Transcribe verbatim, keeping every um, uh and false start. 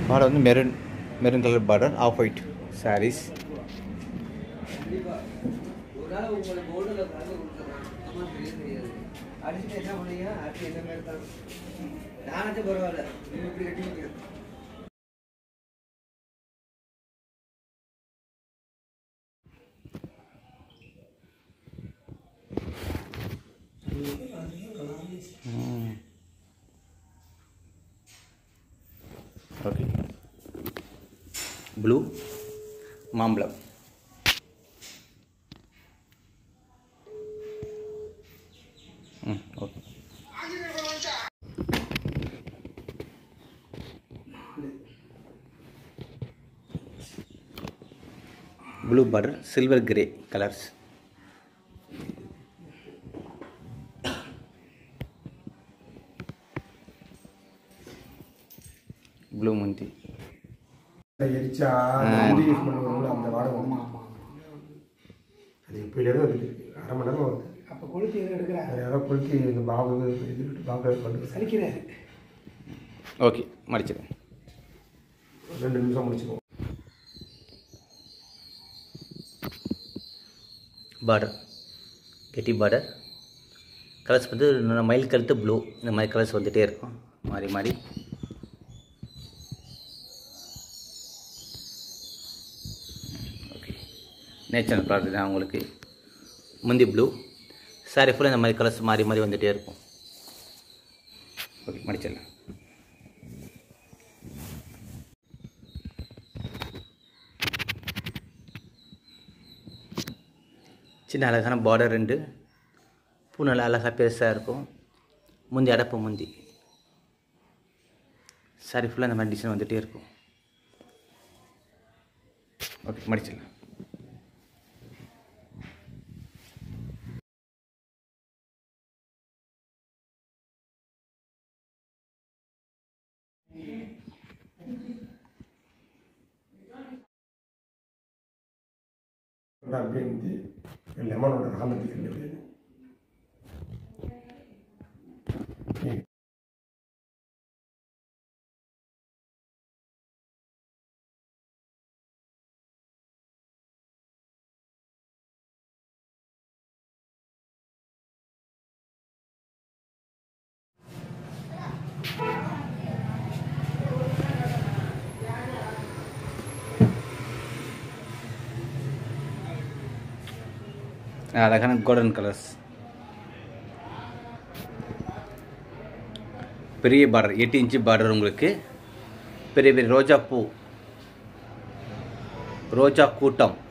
border வந்து maroon maroon colour border off white sarees. Hmm. Okay. Blue, மாம்பழம். Hmm. Okay. Blue border, silver grey colors. Blue முந்தி. எரிச்சா முந்தி use பண்ணுவோம்ல அந்த வாடை வந்து அது இப்போலேருந்து வந்துட்டு அரை மணி நேரம் வருது. அப்போ கொளுத்தி எதுவும் எடுக்கிறாரு யாரோ கொளுத்தி இந்த பாபு இது பாபு பண்ணி சலிக்கிறாரு. ஓகே மடிச்சிடுறேன். ரெண்டு நிமிஷம் முடிச்சுக்குவோம். பார்டர் கெட்டி பார்டர் கலர்ஸ் வந்து மயில் கழுத்து ப்ளூ இந்த மாதிரி கலர்ஸ் வந்துகிட்டே இருக்கும் மாறி மாறி. ஓகே நேச்சுரல் ப்ராடக்ட் தான் உங்களுக்கு. முந்தி ப்ளூ சாரி ஃபுல்லாக இந்த மாதிரி கலர்ஸ் மாறி மாறி வந்துகிட்டே இருக்கும். ஓகே மடிச்சிடலாம். சின்ன அழகான பார்டர் ரெண்டு பூ நல்லா அழகாக பெருசாக இருக்கும். முந்தி அடப்பு முந்தி சாரி ஃபுல்லாக இந்த மாதிரி டிசைன் வந்துகிட்டே இருக்கும். ஓகே மடிச்சிடலாம். அப்படின்ட்டு லெமனோட காலத்துக்கு அழகான கோல்டன் கலர்ஸ் பெரிய பார்டர் எட்டு இன்ச்சு பார்டர் உங்களுக்கு பெரிய பெரிய ரோஜா பூ ரோஜா கூட்டம்